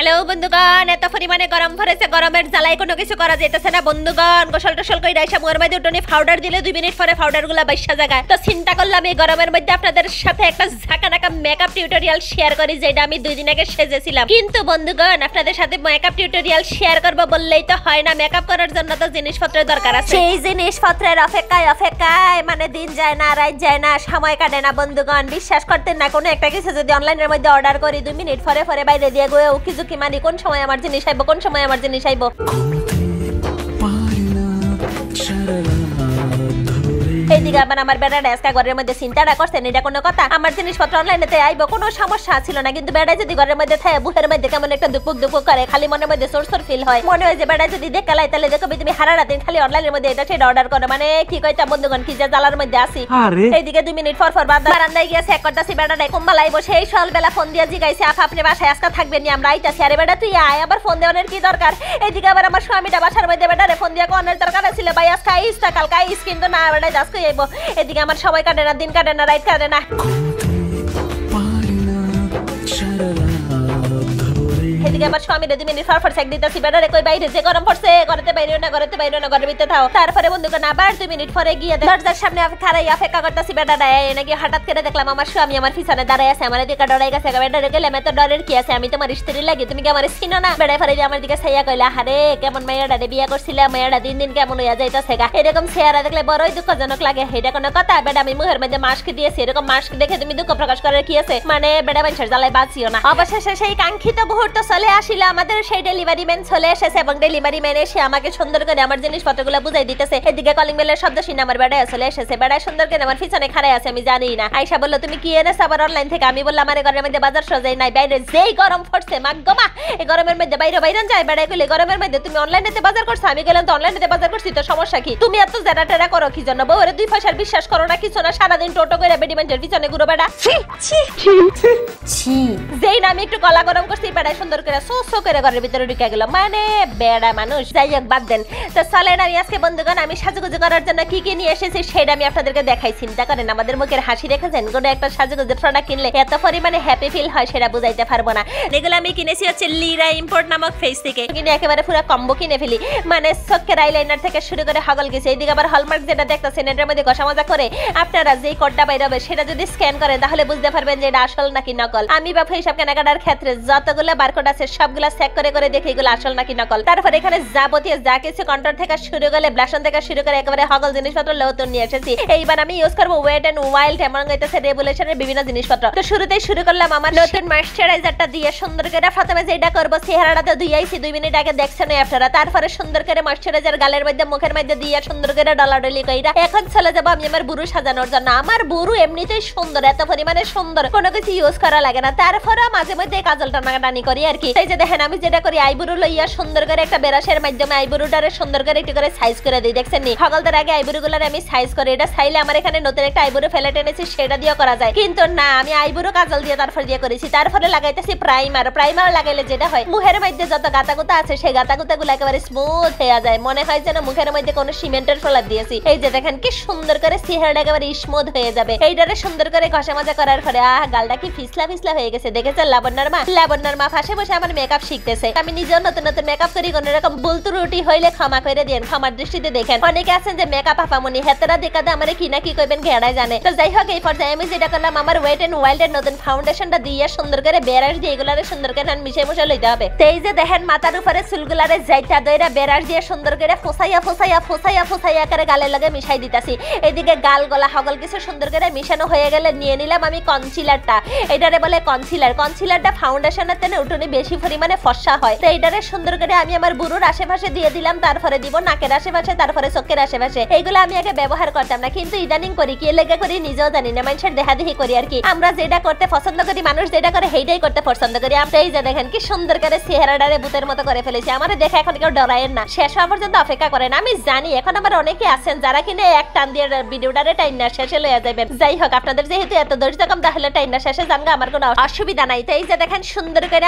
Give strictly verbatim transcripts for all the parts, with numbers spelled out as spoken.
Hello বন্ধুগণ, এত পরিমাণে গরম পড়েছে, গরমের জ্বালায় কোনো কিছু করা যাইতেছে না বন্ধুগণ। গোসল টোসল করে এসে মুখের মধ্যে উঠোনে পাউডার দিলে দুই মিনিট পরে পাউডার গুলা বাইশা জায়গায়। তো চিন্তা করলাম এই গরমের মধ্যে আপনাদের সাথে একটা ঝাঁকানাকা মেকআপ টিউটোরিয়াল শেয়ার করি, যেটা আমি দুই দিন আগে সেজেছিলাম। কিন্তু বন্ধুগণ, আপনাদের সাথে মেকআপ টিউটোরিয়াল শেয়ার করবো বললেই তো হয় না, মেকআপ করার জন্য তো জিনিসপত্রের দরকার আছে। সেই জিনিসপত্রের অপেক্ষায় অপেক্ষায় মানে দিন যায় না, রাত যায় না, সময় কাটে না বন্ধুগণ। বিশ্বাস করতেন না, কোনো একটা কিছু যদি অনলাইনের মধ্যে অর্ডার করি দুই মিনিট পরে পরে বাইরে দিয়ে গিয়ে উকি ঝুঁকি মারি কোন সময় আমার জিনিস আইবো, কোন সময় আমার জিনিস আইবো। এইদিকে আবার আমার বেড়া ডেস্কা ঘরের মধ্যে চিন্তাটা করছেন, এটা কোনো কথা? আমার জিনিসপত্র অনলাইনেতে আইবো, কোনো সমস্যা ছিল না। কিন্তু বেড়া যদি ঘরের মধ্যে থাকে, বুকের মধ্যে কেমন একটা দুপুক দুপুক করে, খালি মনের মধ্যে সোর সোর ফিল হয়। মনে হয় যে বেড়া যদি দেখে লাই তাহলে দেখো তুমি হারা রাতে খালি অনলাইনের মধ্যে এটা সেটা অর্ডার করো। মানে কি কইতা বন্ধুগণ, কি যে জ্বালার মধ্যে আসি। এইদিকে দুই মিনিট পর পর বারান্দায় গিয়ে চেক করতেছি বেড়াটা কুম্বালাই বসে। এই সকালবেলা ফোন দিয়ে জিগাইছে, আপা আপনি বাসায় আজকে থাকবেন নি? আমরা আইতাছি। আরে বেড়া তুই আয়, আবার ফোন দেওয়ার কি দরকার? এইদিকে আবার আমার স্বামীটা বাসার মধ্যে বেড়ারে ফোন দিয়ে কোনের দরকার ছিল, ভাই আজকে আইস তা কালকে আইস, কিন্তু না বেড়া আজকে আইবো। এদিকে আমার সময় কাটে না, দিন কাটে না, রাত কাটে না। এদিকে আমার স্বামীর দুই মিনিট পর পর চেক দিতেছি, বেড়ারে কই বাইরে যে গরম পড়ছে, ঘরেতে বাইরে না, ঘরেতে বাইরে না, ঘরের ভিতরে থাও। তারপরে বন্ধুগণ আবার দুই মিনিট পরে গিয়ে দরজার সামনে খাড়াই অপেক্ষা করতেছি বেড়াটা নাকি। হঠাৎ করে দেখলাম আমার স্বামী আমার পিছনে দাঁড়ায় আছে, আমার দিকে ডরাই গেছে। বেড়ারে গেলে এত ডরের কি আছে, আমি তোমার স্ত্রী লাগি, তুমি কি আমার চিনো না? বেড়ায় ফেরে আমার দিকে ছাইয়া কইলা, হারে কেমন মেয়েটারে বিয়ে করছিলাম, মেয়েটা দিন দিন কেমন হইয়া যাইতেছে গা। এরকম চেহারা দেখলে বড়ই দুঃখজনক লাগে। এটা কোনো কথা? বেড়া আমি মুখের মধ্যে মাস্ক দিয়েছি, এরকম মাস্ক দেখে তুমি দুঃখ প্রকাশ করার কি আছে? মানে বেড়া মানুষের জ্বালায় বাঁচিও না। অবশেষে সেই কাঙ্ক্ষিত মুহূর্ত চলে আসিল, আমাদের সেই ডেলিভারি ম্যান চলে এসেছে এবং ডেলিভারি ম্যান এসে আমাকে সুন্দর করে আমার জিনিসপত্রগুলো বুঝাই দিতেছে। এদিকে কলিং বেলের শব্দ শুনে আমার বেড়ায় চলে এসেছে। বেড়ায় সুন্দর করে আমার পিছনে খাড়াই আছে, আমি জানি না। আয়শা বললো তুমি কি এনেছো আবার অনলাইন থেকে? আমি বললাম আমার ঘরের মধ্যে বাজার সজাই নাই, বাইরে যেই গরম পড়ছে মাগ মা, এই গরমের মধ্যে বাইরে বাইরে যায়। বেড়ায় কইলে গরমের মধ্যে তুমি অনলাইনেতে বাজার করছো? আমি গেলাম তো অনলাইনেতে বাজার করছি, তো সমস্যা কি? তুমি এত জেরা টেরা করো কি জন্য? বউরে দুই পয়সার বিশ্বাস করো না, কিছু না, সারাদিন টোটো করে বেডি মানুষের পিছনে ঘুরো বেড়া। যেই না আমি একটু গলা গরম করছি, বেড়ায় সুন্দর করে সো সো করে ঘরের ভিতরে ঢুকে গেল। মানে বেড়া মানুষ। যাই হোক বাদ দেন। তো চলেন আমি আজকে বন্ধুগণ আমি সাজুগুজু করার জন্য কি কি নিয়ে এসেছি সেটা আমি আপনাদেরকে দেখাই। চিন্তা করেন আমাদের মুখের হাসি রেখেছেন, কোনো একটা সাজুগুজু প্রোডাক্ট কিনলে এত পরিমাণে হ্যাপি ফিল হয় সেটা বুঝাইতে পারবো না। এগুলো আমি কিনেছি হচ্ছে লিরা ইম্পোর্ট নামক ফেস থেকে, কিনে একেবারে পুরো কম্বো কিনে ফেলি। মানে চোখের আইলাইনার থেকে শুরু করে হগল গেছে। এইদিকে আবার হলমার্ক যেটা দেখতেছেন এটার মধ্যে ঘষা মাজা করে আপনারা যেই কোডটা বাইর হবে সেটা যদি স্ক্যান করেন তাহলে বুঝতে পারবেন যে এটা আসল নাকি নকল। আমি বা হিসাব কেনাকাটার ক্ষেত্রে যতগুলো বারকোড আছে সবগুলা চেক করে করে দেখি এগুলো আসল নাকি নকল। তারপরে এখানে যাবতীয় যা কিছু কন্ট্রোল থেকে শুরু করে ব্লাশন থেকে শুরু করে একেবারে হগল জিনিসপত্র লৌতন নিয়ে এসেছি। এইবার আমি ইউজ করবো ওয়েট এন্ড ওয়াইল্ড এমন হইতেছে রেগুলেশনের বিভিন্ন জিনিসপত্র। তো শুরুতেই শুরু করলাম আমার নতুন ময়েশ্চারাইজারটা দিয়ে সুন্দর করে। প্রথমে যেটা করবো চেহারাটাতে ধুইয়াইছি দুই মিনিট আগে, দেখছেন আপনারা। তারপরে সুন্দর করে ময়েশ্চারাইজার গালের মধ্যে মুখের মধ্যে দিয়ে সুন্দর করে ডলাডলি কইরা এখন চলে যাবো আমি আমার বুড়ো সাজানোর জন্য। আমার বুড়ো এমনিতেই সুন্দর, এত পরিমাণে সুন্দর, কোনো কিছু ইউজ করা লাগে না। তারপরে মাঝে মধ্যে কাজল টানাটানি করি আর কি। এই যে দেখেন আমি যেটা করি, আইবুড়ো লইয়া সুন্দর করে একটা বেরাসের মাধ্যমে আইবুড়োটারে সুন্দর করে একটু করে সাইজ করে দিই, দেখছেন নি? হগলদের আগে আইবুড়ো গুলার আমি সাইজ করে, এটা চাইলে আমার এখানে নতুন একটা আইবুড়ো ফেলেট এনেছি সেটা দিয়ে করা যায়, কিন্তু না আমি আইবুড়ো কাজল দিয়ে তারপর দিয়ে করেছি। তারপরে লাগাইতেছি প্রাইমার। প্রাইমার লাগাইলে যেটা হয় মুখের মধ্যে যত গাতাগুতা আছে সেই গাতাগুতা গুলো একেবারে স্মুথ হয়ে যায়, মনে হয় যেন মুখের মধ্যে কোনো সিমেন্টের ফলার দিয়েছি। এই যে দেখেন কি সুন্দর করে চেহারাটা একেবারে স্মুথ হয়ে যাবে। এইটারে সুন্দর করে ঘষা মাজা করার পরে আহ গালটা কি ফিসলা ফিসলা হয়ে গেছে। দেখেছেন লাবণ্যর মা? লাবণ্যর মা ফাঁসে বসে আমার মেকআপ শিখতেছে। আমি নিজেও নতুন নতুন মেকআপ করি, কোন রকম ভুল ত্রুটি হইলে ক্ষমা করে দেন, ক্ষমার দৃষ্টিতে দেখেন। অনেকে আছেন যে মেকআপ আপামনি হেতেরা দেখা দে আমারে কি না কি কইবেন ঘেড়াই জানে। তো যাই হোক এই পর্যায়ে আমি যেটা করলাম আমার ওয়েট এন্ড ওয়াইল্ড এর নতুন ফাউন্ডেশনটা দিয়ে সুন্দর করে বেরাস দিয়ে এগুলারে সুন্দর করে মিশে মিশে লইতে হবে। তো এই যে দেখেন মাথার উপরে চুলগুলারে যাইতা দইরা বেরাস দিয়ে সুন্দর করে ফোসাইয়া ফোসাইয়া ফোসাইয়া ফোসাইয়া করে গালের লগে মিশাই দিতাছি। এদিকে গাল গলা হগল কিছু সুন্দর করে মিশানো হয়ে গেলে নিয়ে নিলাম আমি কনসিলারটা। এটারে বলে কনসিলার। কনসিলারটা ফাউন্ডেশনের তেনে উঠোনে বেশি পরিমাণে ফর্সা হয়। তো এইটারে সুন্দর করে আমি আমার বুড়োর আশেপাশে দিয়ে দিলাম, তারপরে দিব নাকের আশেপাশে, তারপরে চোখের আশেপাশে। এইগুলো আমি আগে ব্যবহার করতাম না, কিন্তু ইদানিং করি। কি লেগে করি নিজেও জানি না, মানুষের দেখাদেখি করি আর কি। আমরা যেটা করতে পছন্দ করি মানুষ যেটা করে সেইটাই করতে পছন্দ করি। আমরা এই যে দেখেন কি সুন্দর করে চেহারাটারে ভূতের মতো করে ফেলেছি। আমার দেখে এখন কেউ ডরায়েন না, শেষ হওয়া পর্যন্ত অপেক্ষা করেন। আমি জানি এখন আমার অনেকে আছেন যারা কিনে এক টান দিয়ে ভিডিওটারে টাইনা শেষে লইয়া যাবেন। যাই হোক আপনাদের যেহেতু এত ধৈর্য কম তাহলে টাইনা শেষে জানগা আমার কোনো অসুবিধা নাই। তো এই যে দেখেন সুন্দর করে আমার শেষ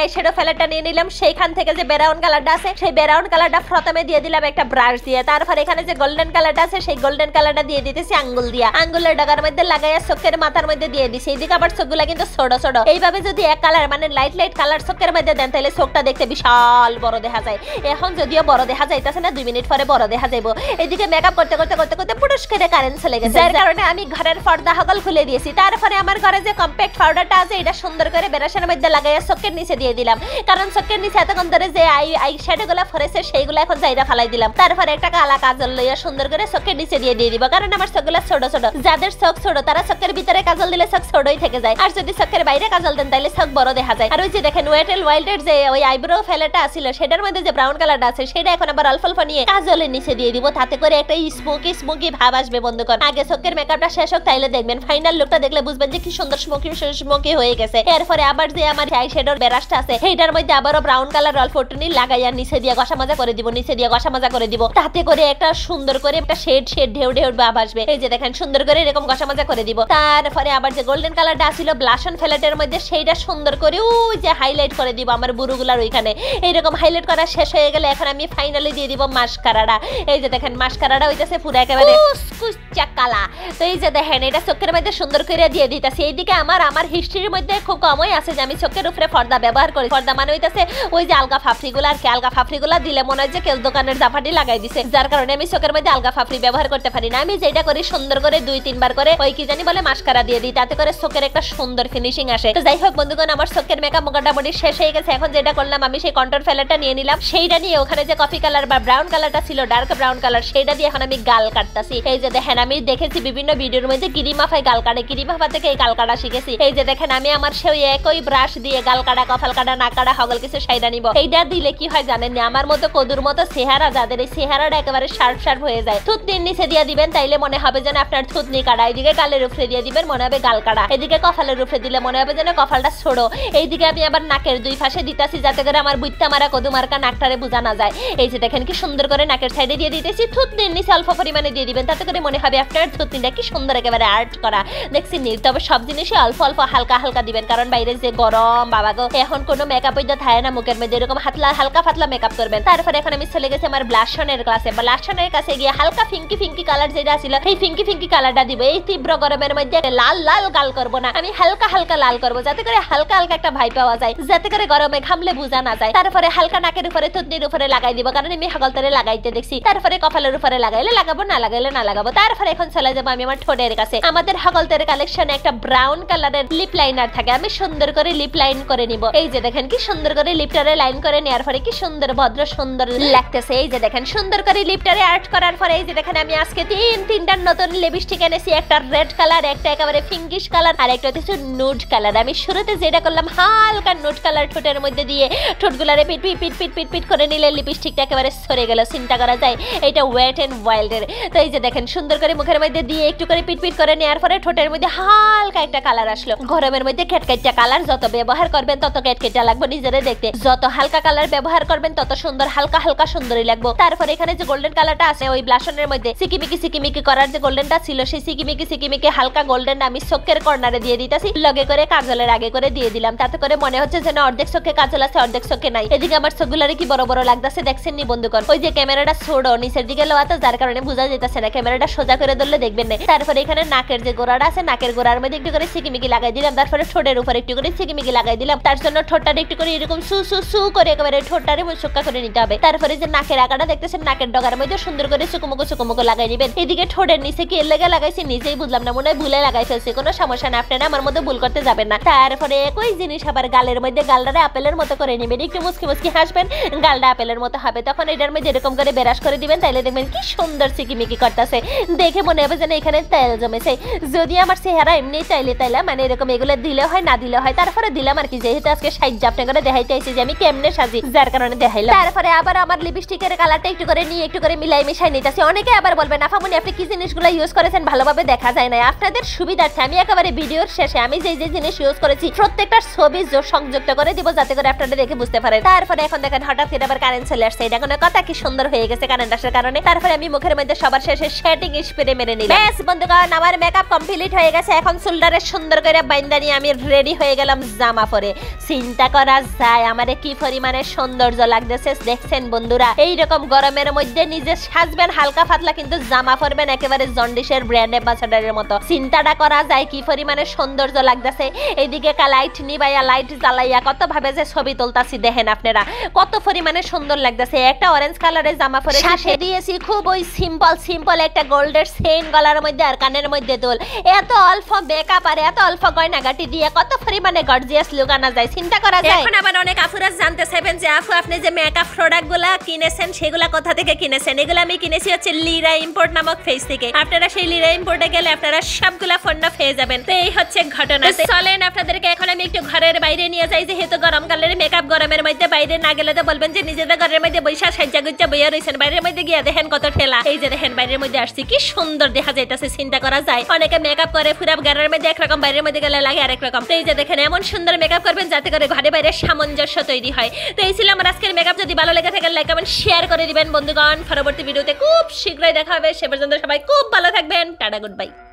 শ্যাডো প্যালেটটা নিয়ে নিলাম, সেইখান থেকে যে ব্রাউন কালারটা আছে সেই ব্রাউন কালারটা প্রথমে দিয়ে দিলাম একটা ব্রাশ দিয়ে, তারপর এখানে যে গোল্ডেন কালারটা আছে সেই গোল্ডেন কালারটা দিয়ে দিতেছি আঙ্গুল দিয়া, আঙ্গুলের ডাগার মধ্যে লাগাইয়া চোখের মাথার মধ্যে দিয়ে দিছি। এইদিকে আবার চোখগুলা কিন্তু ছোট ছোট, এইভাবে যদি এক কালার মানে লাইট লাইট কালার চোখের মধ্যে দেন তাহলে চোখটা দেখতে বিশাল বড় দেখা যায়। এখন যদিও বড় দেখা যাইতেছে না, দুই মিনিট পরে বড় দেখা যাইবো। এইদিকে মেকআপ করতে করতে করতে করতে পুরুষ করে কারেন্ট চলে গেছে, যার কারণে আমি ঘরের পর্দা হগল খুলে দিয়েছি। তারপরে আমার ঘরে যে কম্প্যাক্ট পাউডারটা আছে এটা সুন্দর করে ব্রাশের মধ্যে লাগাইয়া চোখের নিচে দিয়ে দিলাম, কারণ চোখের নিচে এতক্ষণ ধরে যে আই আই শ্যাডো গুলা ফরেছে সেইগুলো এখন জায়গা ফালাই দিলাম। তারপরে একটা কালা কাজল লইয়া সুন্দর করে চোখের নিচে দিয়ে দিয়ে দিব, কারণ আমার চোখগুলা ছোট ছোট, যাদের চোখ ছোট তারা চোখের ভিতরে কাজল দিলে চোখ ছোটই থেকে যায়, আর যদি চোখের বাইরে কাজল দেন তাহলে চোখ বড় দেখা যায়। আর ওই যে দেখেন ওয়েট এন্ড ওয়াইল্ডের যে ওই আইব্রো ফেলেটা ছিল সেটার মধ্যে যে ব্রাউন কালারটা আছে সেটা এখন আবার অল্প অল্প নিয়ে কাজলের নিচে দিয়ে দিব, তাতে করে একটা স্মোকি স্মোকি ভাব আসবে। বন্ধুগণ আগে চোখের মেকআপটা শেষ হোক তাইলে দেখবেন, ফাইনাল লুকটা দেখলে বুঝবেন যে কি সুন্দর স্মোকি স্মোকি হয়ে গেছে। এরপরে আবার যে আমার আই শ্যাডোর ব্রাশটা আছে সেইটার মধ্যে আবারও ব্রাউন কালার অল্প টুনি লাগাইয়া নিচে দিয়ে ঘষা মাজা করে দিব, নিচে দিয়ে ঘষা মাজা করে দিব, তাতে করে একটা সুন্দর করে একটা শেড শেড ঢেউ ঢেউ ভাব আসবে। এই যে দেখেন সুন্দর করে এরকম ঘষা মাজা করে দিব। তারপরে আবার যে গোল্ডেন কালারটা ছিল ব্লাশন প্যালেটের মধ্যে সেইটা সুন্দর করে ওই যে হাইলাইট করে দিব আমার বুরুগুলার ওইখানে। এইরকম হাইলাইট করা শেষ হয়ে গেলে এখন আমি ফাইনালি দিয়ে দিব মাস্কারাটা। এই যে দেখেন মাস্কারাটা হইতাছে পুরো একেবারে কুচকুচা কালা। তো এই যে দেখেন এটা চোখের মধ্যে সুন্দর করে দিয়ে দিতেছি। এইদিকে আমার আমার হিস্ট্রির মধ্যে খুব কমই আছে যে আমি চোখের উপরে পর্দা ব্যবহার করি। পর্দা মানে হইতাছে ওই যে আলগা ফাফড়িগুলো, আর কি আলগা ফাফড়িগুলো দিলে মনে হয় যে কেউ দোকানের জাফাটি লাগাই দিছে, যার কারণে আমি চোখের মধ্যে আলগা ফাফড়ি ব্যবহার করতে পারি না। আমি যেটা করি সুন্দর করে দুই তিনবার করে ওই কি জানি বলে মাস্কারা দিয়ে দিই, তাতে করে চোখের একটা সুন্দর ফিনিশিং আসে। তো যাই হোক বন্ধুগণ আমার চোখের মেকআপ মোটামুটি শেষ হয়ে গেছে। এখন যেটা করলাম আমি সেই কন্ট্রোল প্যালেটটা নিয়ে নিলাম, সেইটা নিয়ে ওখানে যে কফি কালার বা ব্রাউন কালারটা ছিল ডার্ক ব্রাউন কালার সেইটা দিয়ে এখন আমি গাল কাটতাছি। এই যে দেখেন আমি দেখেছি বিভিন্ন ভিডিওর মধ্যে গিরিমাফায় গাল কাটে, গিরিমাফা থেকে এই গাল কাটা শিখেছি। এই যে দেখেন আমি আমার সেই একই ব্রাশ দিয়ে গাল কাটা কপাল কাটা নাক কাটা হগল কিছু সাইডা নিব। এইটা দিলে কি হয় জানেন না, আমার মতো কদুর মতো চেহারা যাদের এই চেহারাটা একেবারে শার্প শার্প হয়ে যায়, থুতনির নিচে দিয়ে দিবেন তাইলে মনে হবে যেন আপনার থুতনি কাটা, এইদিকে গালের উপরে দিয়ে দিবেন মনে হবে গাল কাটা, এদিকে কপালের উপরে দিলে মনে হবে যেন কপালটা ছোড়ো। এইদিকে আমি আবার নাকের দুই পাশে দিতাছি যাতে করে আমার বুইত্তা মারা কদু মার্কা নাকটারে বোঝা না যায়। এই যে দেখেন কি সুন্দর করে নাকের সাইডে দিয়ে দিতেছি, থুতনির নিচে অল্প পরিমাণে দিয়ে দিবেন তাতে করে মনে হবে আপনার থুতনিটা কি সুন্দর একেবারে আর্ট করা। দেখছি নি, তবে সব জিনিসই অল্প অল্প হালকা হালকা দিবেন, কারণ বাইরে যে গরম বাবা গো, এখন কোনো মেকআপ ওইটা থাকে না মুখের মধ্যে, এরকম হাতলা হালকা ফাতলা মেকআপ করবেন। তারপরে এখন আমি চলে গেছি আমার ব্লাশনের ক্লাসে, ব্লাশনের কাছে গিয়ে হালকা ফিঙ্কি ফিঙ্কি কালার যেটা ছিল সেই ফিঙ্কি ফিঙ্কি কালারটা দিব। এই তীব্র গরমের মধ্যে লাল লাল গাল করব না, আমি হালকা হালকা লাল করব যাতে করে হালকা হালকা একটা ভাই পাওয়া যায়, যাতে করে গরমে ঘামলে বোঝা না যায়। তারপরে হালকা নাকের উপরে থুতনির উপরে লাগাই দিব, কারণ আমি হাগলতারে লাগাইতে দেখছি। তারপরে কপালের উপরে লাগাইলে লাগাবো, না লাগাইলে না লাগাবো। তারপরে এখন চলে যাবো আমি আমার ঠোঁটের কাছে। আমাদের হাগলতারে কালেকশনে একটা ব্রাউন কালারের লিপ লাইনার থাকে, আমি সুন্দর করে লিপ লাইন করে নিব। এই যে দেখেন কি সুন্দর করে লিপটারে লাইন করে নেওয়ার পরে কি সুন্দর ভদ্র সুন্দর লাগতেছে। এই যে দেখেন সুন্দর করে লিপটারে আর্ট করার পরে এই যে দেখেন আমি আজকে তিন তিনটা নতুন লিপস্টিক এনেছি, একটা রেড কালার, একটা একেবারে পিঙ্কিশ কালার, আর একটা হচ্ছে নুড কালার। আমি শুরুতে যেটা করলাম হালকা নুড কালার ঠোঁটের মধ্যে দিয়ে ঠোঁটগুলারে পিট পিট পিট পিট পিট পিট করে নিলে লিপস্টিকটা একেবারে সরে গেল, চিন্তা করা যায় এটা ওয়েট এন্ড ওয়াইল্ডের। তো এই যে দেখেন সুন্দর করে মুখের মধ্যে দিয়ে একটু করে পিট পিট করে নেওয়ার পরে ঠোঁটের মধ্যে হালকা একটা কালার আসলো। গরমের মধ্যে খেটকেটা কালার যত ব্যবহার করবেন তত খেটকেটা লাগবে নিজেরে দেখতে, যত হালকা কালার ব্যবহার করবেন তত সুন্দর, হালকা হালকা সুন্দরই লাগবে। তারপরে এখানে যে গোল্ডেন কালারটা আছে ওই ব্লাশনের মধ্যে সিকিমিকি সিকিমিকি করার যে গোল্ডেনটা ছিল সেই সিকিমিকি সিকিমিকি হালকা গোল্ডেন আমি চোখের কর্নারে দিয়ে দিতেছি, লগে করে কাজলের আগে করে দিয়ে দিলাম, তাতে করে মনে হচ্ছে যেন অর্ধেক চোখে কাজল আছে অর্ধেক চোখে নাই। এদিকে আমার চোখগুলারে কি বড় বড় লাগতেছে দেখছেন নি বন্ধুগণ, ওই যে ক্যামেরাটা ছোড়ো নিচের দিকে লোয়াতে যার কারণে বোঝা যেতেছে না, ক্যামেরাটা সোজা করে ধরলে দেখবেন না। তারপরে এখানে নাকের যে গোড়াটা আছে নাকের গোড়ার মধ্যে একটু করে সিকিমিকি লাগাই দিলাম, তারপরে ঠোঁটের উপর একটু করে সিকিমিকি লাগাই দিলাম, তার জন্য ঠোঁটটা একটু করে এরকম সু সু সু করে একেবারে ঠোঁটটারে মুচকা করে নিতে হবে। তারপরে যে নাকের আগাটা দেখতেছেন নাকের ডগার মধ্যে সুন্দর করে চুকুমুকু চুকুমুকু লাগাই দিবেন। এদিকে ঠোঁটের নিচে কি এর লেগে লাগাইছি নিজেই বুঝলাম না, মনে হয় ভুলে লাগাই ফেলছি, কোনো সমস্যা না, আপনারা আমার মধ্যে ভুল করতে যাবেন না। তারপরে একই জিনিস আবার গালের মধ্যে গালটারে আপেলের মতো করে নেবেন, একটু মুচকি মুচকি হাসবেন, গালটা আপেলের মতো হবে, তখন এটার মধ্যে এরকম করে বেরাস করে দিবেন, তাইলে দেখবেন কি সুন্দর সিকিমিকি করতেছে, দেখে মনে হবে যেন এখানে তেল জমেছে। যদি আমার চেহারা এমনি চাইলে তাইলে মানে এরকম এগুলো দিলে হয় না দিলে হয়, তারপরে দিলাম আর কি, যেহেতু আজকে সাহায্য আপনাকে দেখাইতে আইছি যে আমি কেমনে সাজি যার কারণে দেখাইলাম। তারপরে আবার আমার লিপস্টিকের কালারটা একটু করে নিয়ে একটু করে মিলাই মিশাই নিতেছি। অনেকে আবার বলবেন আফামনি আপনি কি জিনিসগুলো ইউজ করেছেন ভালোভাবে দেখা যায় না, আপনাদের সুবিধার্থে আমি একেবারে ভিডিওর শেষে আমি যে যে জিনিস ইউজ করেছি প্রত্যেকটা ছবি সংযুক্ত করে দিব যাতে করে আপনারা দেখে বুঝতে পারেন। তারপরে এখন দেখেন হঠাৎ করে আবার কারেন্ট চলে আসছে, এটা কোনো কথা কি সুন্দর হয়ে গেছে কারেন্ট আসার কারণে। তারপরে আমি মুখের মধ্যে সবার শেষে শেডিং স্প্রে মেরে নিলাম। বেশ বন্ধুগণ আমার মেকআপ কমপ্লিট হয়ে গেছে, এখন চুলটারে সুন্দর করে বাইন্দা নিয়ে আমি রেডি হয়ে গেলাম জামা পরে। চিন্তা চিন্তা করা যায় আমারে কি পরিমাণে সৌন্দর্য লাগতেছে দেখছেন বন্ধুরা। এইরকম গরমের মধ্যে নিজে সাজবেন হালকা পাতলা কিন্তু জামা পরবেন একেবারে জন্ডিসের ব্র্যান্ড অ্যাম্বাসাডারের মতো। চিন্তাটা করা যায় কি পরিমাণে সৌন্দর্য লাগতেছে। এইদিকে লাইট নিবাইয়া লাইট জ্বালাইয়া কত ভাবে যে ছবি তুলতাছি দেখেন আপনারা কত পরিমাণে সুন্দর লাগতেছে। একটা অরেঞ্জ কালারের জামা পরে সাথে দিয়েছি খুব ওই সিম্পল সিম্পল একটা গোল্ডের চেইন গলার মধ্যে আর কানের মধ্যে দুল। এত অল্প মেকআপ আর এত অল্প গয়নাগাটি দিয়ে কত পরিমাণে গর্জিয়াস লুক আনা যায় চিন্তা করা যায়। এখন আবার অনেক আপুরা জানতে চাইবেন যে আপু আপনি যে মেকআপ প্রোডাক্ট গুলা কিনেছেন সেগুলা কোথা থেকে কিনেছেন। এগুলো আমি কিনেছি হচ্ছে লিরা ইম্পোর্ট নামক পেজ থেকে। আপনারা সেই লিরা ইম্পোর্টে গেলে আপনারা সবগুলা পণ্য পেয়ে যাবেন। তো এই হচ্ছে ঘটনা। চলেন আপনাদেরকে এখন আমি একটু ঘরের বাইরে নিয়ে যাই, যেহেতু গরমকালের মেকআপ গরমের মধ্যে বাইরে না গেলে তো বলবেন যে নিজেদের ঘরের মধ্যে বৈশা সাজ্জা গুজ্জা বইয়া রয়েছেন। বাইরের মধ্যে গিয়ে দেখেন কত ঠেলা। এই যে দেখেন বাইরের মধ্যে আসছি কি সুন্দর দেখা যাইতেছে চিন্তা করা যায়। অনেকে মেকআপ করে পুরো ঘরের মধ্যে একরকম বাইরের মধ্যে গেলে লাগে আরেক রকম। তো এই যে দেখেন এমন সুন্দর মেকআপ করবেন যাতে করে ঘরে বাইরে সামঞ্জস্য তৈরি হয়। তো এই ছিল আমার আজকের মেকআপ। যদি ভালো লেগে থাকে লাইক কমেন্ট শেয়ার করে দিবেন বন্ধুগণ। পরবর্তী ভিডিওতে খুব শীঘ্রই দেখা হবে। সে পর্যন্ত সবাই খুব ভালো থাকবেন। Tata good by.